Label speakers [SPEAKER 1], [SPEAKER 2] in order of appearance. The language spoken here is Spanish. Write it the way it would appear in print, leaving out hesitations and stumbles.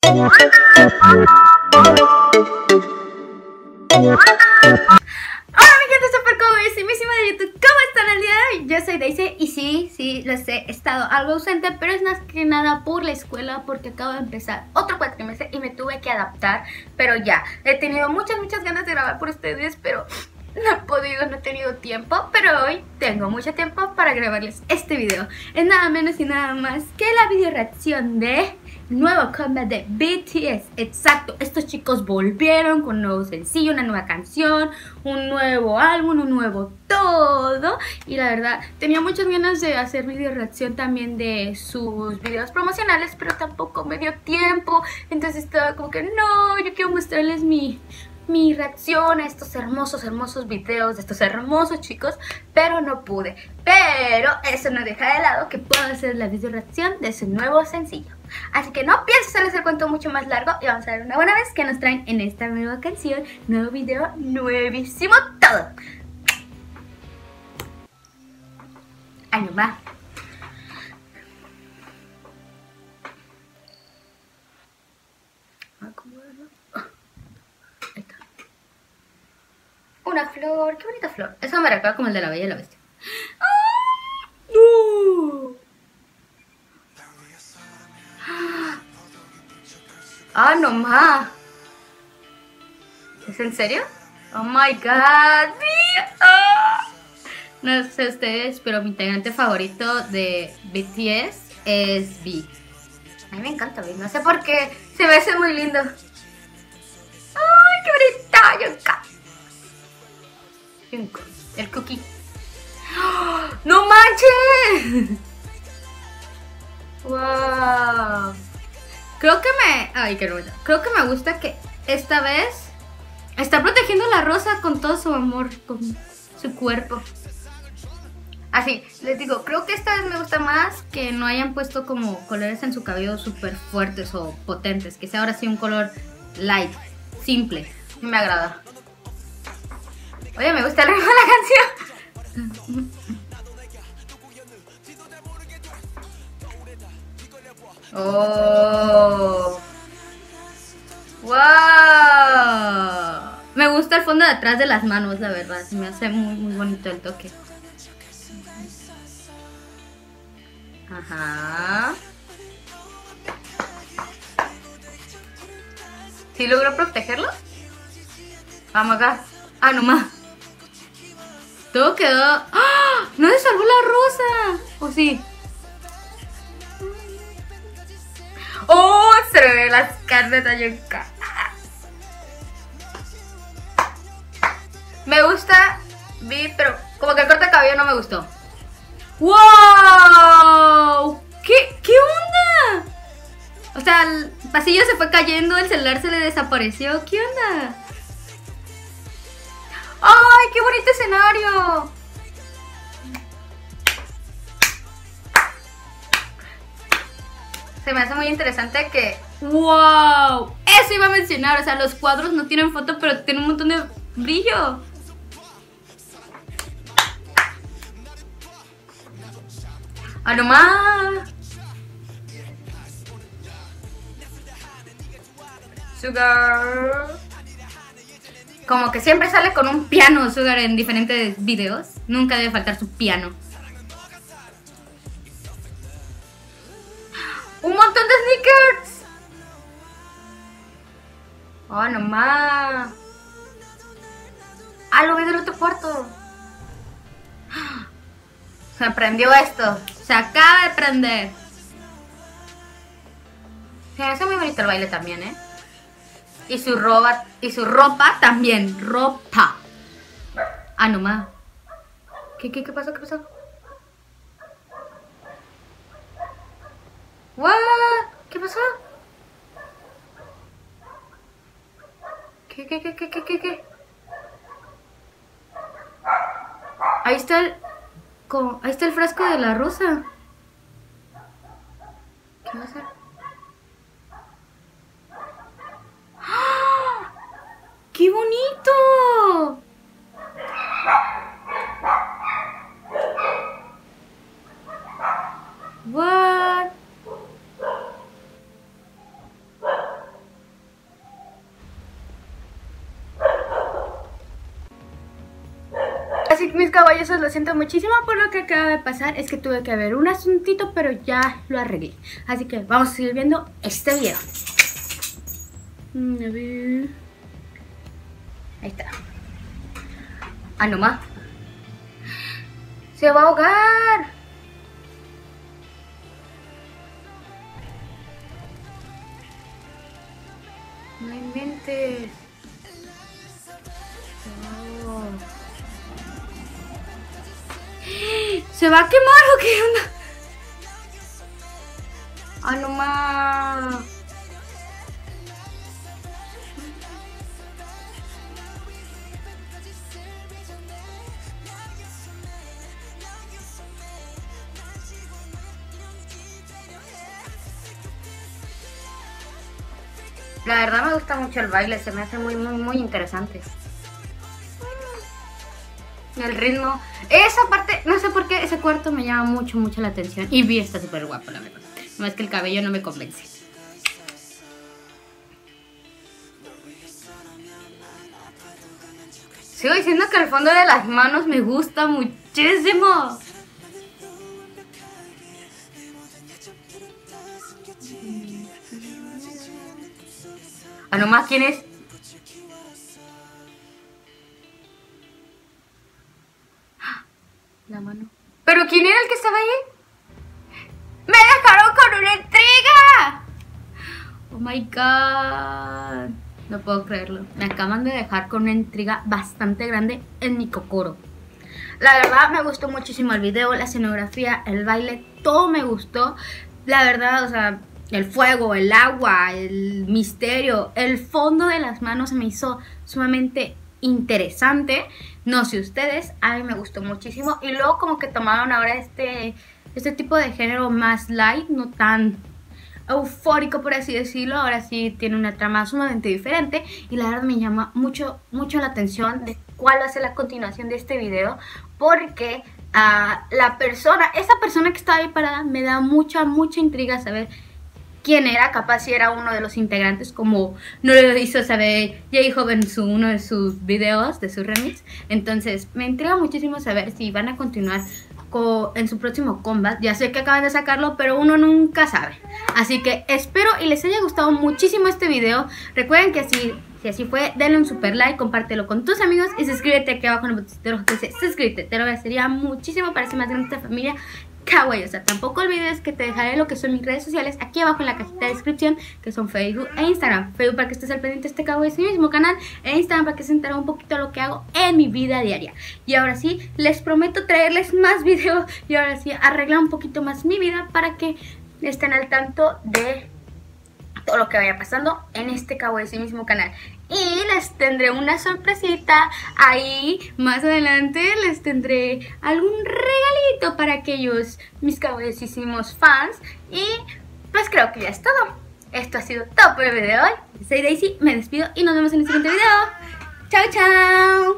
[SPEAKER 1] Hola mi gente super covidísima de YouTube, ¿cómo están el día de hoy? Yo soy Daisy y sí, lo sé, he estado algo ausente, pero es más que nada por la escuela porque acabo de empezar otro cuatrimestre y me tuve que adaptar, pero ya, he tenido muchas ganas de grabar por ustedes, pero no he podido, no he tenido tiempo, pero hoy tengo mucho tiempo para grabarles este video. Es nada menos y nada más que la video reacción de nuevo comeback de BTS. Exacto, estos chicos volvieron con un nuevo sencillo, una nueva canción, un nuevo álbum, un nuevo todo. Y la verdad, tenía muchas ganas de hacer video reacción también de sus videos promocionales, pero tampoco me dio tiempo. Entonces estaba como que no, yo quiero mostrarles mi reacción a estos hermosos videos de estos hermosos chicos, pero no pude. Pero eso no deja de lado que puedo hacer la video reacción de su nuevo sencillo. Así que no pienso hacerles el cuento mucho más largo y vamos a ver una buena vez que nos traen en esta nueva canción, nuevo video, nuevísimo todo. Ahí nos va. Una flor, qué bonita flor. Eso me recuerda como el de la Bella y la Bestia. ¡Ah, no más! ¿Es en serio? ¡Oh my god! No sé ustedes, pero mi integrante favorito de BTS es V. A mí me encanta V, no sé por qué. Se me hace muy lindo. ¡Ay, qué bonita! Yunko, el cookie. ¡Oh, ¡no manches! ¡Wow! Creo que me gusta que esta vez está protegiendo a la rosa con todo su amor, con su cuerpo. Así, les digo, creo que esta vez me gusta más que no hayan puesto como colores en su cabello súper fuertes o potentes. Que sea ahora sí un color light, simple. Me agrada. Oye, me gusta el ritmo de la canción. Oh. Wow. Me gusta el fondo de atrás de las manos, la verdad. Se me hace muy bonito el toque. Ajá. ¿Sí logró protegerlo? Vamos acá. Ah, no más. Todo quedó... ¡Ah! ¡No se salvó la rosa! ¿O sí? ¡Oh! Se le ve las carnes de Yunka. Me gusta Vi, pero como que el corte de cabello no me gustó. ¡Wow! ¿Qué onda? O sea, el pasillo se fue cayendo, el celular se le desapareció. ¿Qué onda? ¡Ay, qué bonito escenario! Se me hace muy interesante que... ¡Wow! Eso iba a mencionar, o sea, los cuadros no tienen foto, pero tienen un montón de brillo. ¡Ah, no más! Sugar. Como que siempre sale con un piano Sugar en diferentes videos. Nunca debe faltar su piano. ¡Un montón de sneakers! ¡Oh, no más! ¡Ah, lo vi del otro cuarto! Se prendió esto. Se acaba de prender. Se me hace muy bonito el baile también, ¿eh? Y su ropa también. Ropa. Ah, no más. ¿Qué pasó? ¿Qué pasó? ¿What? ¿Qué pasó? ¿Qué? Ahí está el frasco de la rosa. ¿Qué va a hacer? ¡Ah! ¡Qué bonito! What? mis caballosos, lo siento muchísimo por lo que acaba de pasar. Es que tuve que ver un asuntito, pero ya lo arreglé. Así que vamos a seguir viendo este video. A ver. Ahí está. Ah, no más. Se va a ahogar. No inventes. Oh. ¿Se va a quemar o qué onda? Ah, no más. La verdad me gusta mucho el baile, se me hace muy interesante. El ritmo, esa parte, no sé por qué ese cuarto me llama mucho la atención. Y Vi está súper guapo, la verdad. No es que el cabello no me convence. Sigo diciendo que el fondo de las manos me gusta muchísimo. Ah, nomás, ¿quién es? La mano. ¿Pero quién era el que estaba ahí? ¡Me dejaron con una intriga! Oh my god. No puedo creerlo. Me acaban de dejar con una intriga bastante grande en mi cocoro. La verdad me gustó muchísimo el video, la escenografía, el baile, todo me gustó. La verdad, o sea, el fuego, el agua, el misterio, el fondo de las manos se me hizo sumamente interesante. No sé ustedes, a mí me gustó muchísimo. Y luego como que tomaron ahora este tipo de género más light, no tan eufórico por así decirlo. Ahora sí tiene una trama sumamente diferente y la verdad me llama mucho la atención de cuál va a ser la continuación de este video, porque esa persona que estaba ahí parada me da mucha intriga saber quién era. Capaz si era uno de los integrantes, como no lo hizo saber J-Hope en uno de sus videos, de su remix. Entonces me intriga muchísimo saber si van a continuar en su próximo comeback. Ya sé que acaban de sacarlo, pero uno nunca sabe. Así que espero y les haya gustado muchísimo este video. Recuerden que si así fue, denle un super like, compártelo con tus amigos y suscríbete aquí abajo en el botoncito que dice suscríbete. Te lo agradecería muchísimo para ser más grande esta familia kawaii. Tampoco olvides que te dejaré lo que son mis redes sociales aquí abajo en la cajita de descripción, que son Facebook e Instagram. Facebook para que estés al pendiente de este kawaii, es mi mismo canal, e Instagram para que se enteren un poquito de lo que hago en mi vida diaria. Y ahora sí, les prometo traerles más videos y ahora sí arreglar un poquito más mi vida para que estén al tanto de todo lo que vaya pasando en este kawaii, ese mismo canal. Y les tendré una sorpresita ahí más adelante. Les tendré algún regalito para aquellos mis kawaiisísimos fans. Y pues creo que ya es todo. Esto ha sido todo por el video de hoy. Soy Daisy, me despido y nos vemos en el siguiente video. Chao, chao.